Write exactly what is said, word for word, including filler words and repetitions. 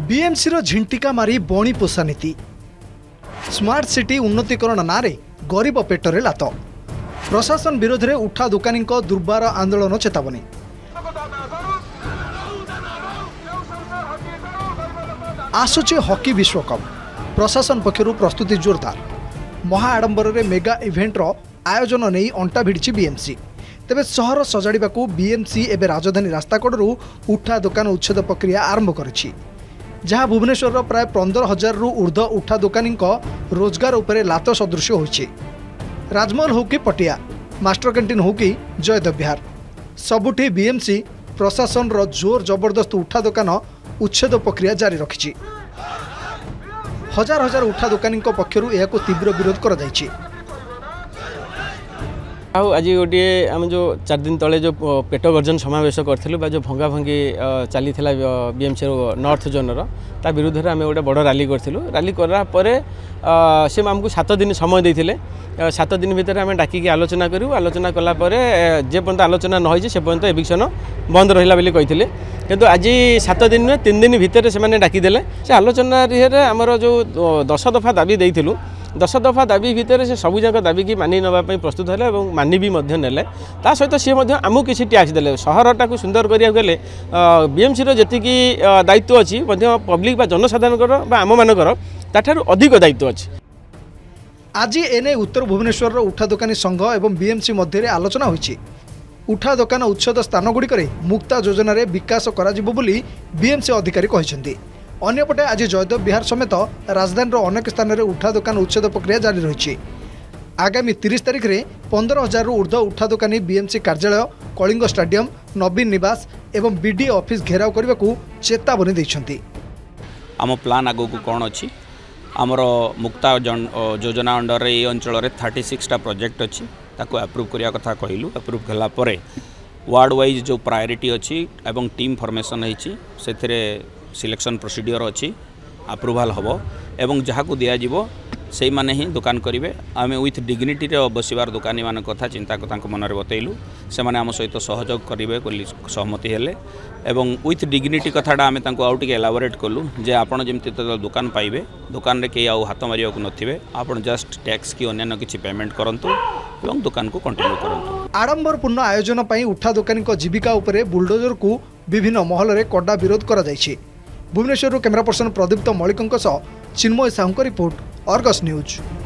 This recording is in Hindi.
बीएमसी रो झिंटिका मारी बणी पोषा नीति स्मार्ट सिटी उन्नतीकरण नारे गरीब पेटरे लात प्रशासन विरोध में उठा दुकानी दुर्बार आंदोलन चेतावनी। आसुची हॉकी विश्वकप प्रशासन पक्षरु प्रस्तुति जोरदार महाआडंबर में मेगा इवेंटर आयोजन नहीं अंटा भिड़ी बीएमसी। तेबे सहर सजाड़ाकू बीएमसी एवं राजधानी रास्ता कड़ू उठा दुकान उच्छेद प्रक्रिया आरंभ करिछि, जहाँ भुवनेश्वर प्राय पंद्रह हजार रु ऊर्ध्व उठा दुकानी रोजगार उपरे लात सदृश होइछि। राजमहल हो कि पटिया, मास्टर कैंटीन हो कि जयदेव विहार, सबुठी बीएमसी प्रशासन रो जोर जबरदस्त उठा दुकान उच्छेद प्रक्रिया जारी रखिछि। हजार हजार उठा दुकानी पक्षरु एहाको तीव्र विरोध करा जायछि। आज गोटे आम जो चार दिन तले जो पेट गर्जन समावेश करूँ जो भंगा भंगी चली बीएमसी नॉर्थ जोन ता विरुद्ध में आम गोटे बड़ रैली करूँ। रैली करापर सी आमको सात दिन समय देते, सात दिन भितर आम डाकिकी आलोचना करूँ। आलोचना कलापर जे पर्यंत आलोचना न होइछे से पर्यंत एविक्शन बंद रहिला बोली कहिथिले, किंतु आज सात दिन में तीन दिन भितर से डाकिदेले। से आलोचना आमर जो दस दफा दाबी देइथिलु, दस दफा दाबी भितर से सबुजाक दाबी की मानि नापी प्रस्तुत है और मानि भी नेले। ता सहित सी आमको किसी टैक्स देले। सहरटा को सुंदर करिया गले बीएमसी रो जेतिकी दायित्व अच्छी पब्लिक बा जनसाधारण बा आम मानकर ताठारु अधिक दायित्व अच्छी। आज एने उत्तर भुवनेश्वर उठा दुकानी संघ एवं बीएमसी मध्य आलोचना होइछि। उठा दुकान उच्छेद स्थान गुड़िक मुक्ता योजन विकास करा जिवो बोली बीएमसी अधिकारी कहिसेंती। अन्यपटे आज जयदेव विहार समेत राजधानी अनेक स्थान में उठा दुकान उच्छेद प्रक्रिया जारी रही। आगामी तीस तारिख में पंद्रह हजार रु ऊर्ध्व उठा दुकानी बीएमसी कार्यालय, कलिंग स्टाडियम, नवीन निवास एवं बीडी ऑफिस घेराव करने को चेतावनी देइछंती। आम प्लान आगो को कौन अच्छी आमर मुक्ता योजना अंडर ये अंचल थर्टी सिक्सटा प्रोजेक्ट अच्छी ताको अप्रूव करिया कथा कहलु। अप्रूव कला परे वार्ड वाइज जो प्रायोरिटी अच्छी एवं टीम फॉर्मेशन होइछि सेथिरे सिलेक्शन प्रोसीडियर अच्छी अप्रूवाल हम एवं जहाँ को दि जाव से माने ही दुकान करेंगे। आम विथ डिग्निटी बसबार दुकानी मान कथा चिंता मन में बतैलु, से माने आम सहित सहयोग करेंगे बोली सहमति हेले एवं विथ डिग्निटी कथाटा आम आउ टे एलाबोरेट कलु जे आपड़ जमी दुकान पाइबे, दुकान में कई आउ हाथ मारे नथिबे, आपन जस्ट टैक्स की अन्य किसी पेमेंट करंतु एवं दुकान को कंटिन्यू करंतु। आडंबरपूर्ण आयोजन पई उठा दुकानी जीविका उपरे बुलडोजर को विभिन्न महल में कड़ा विरोध करा जायछि। भुवनेश्वर कैमरा पर्सन प्रदीप्त मलिकों Chinmay Sahu report, Argus news.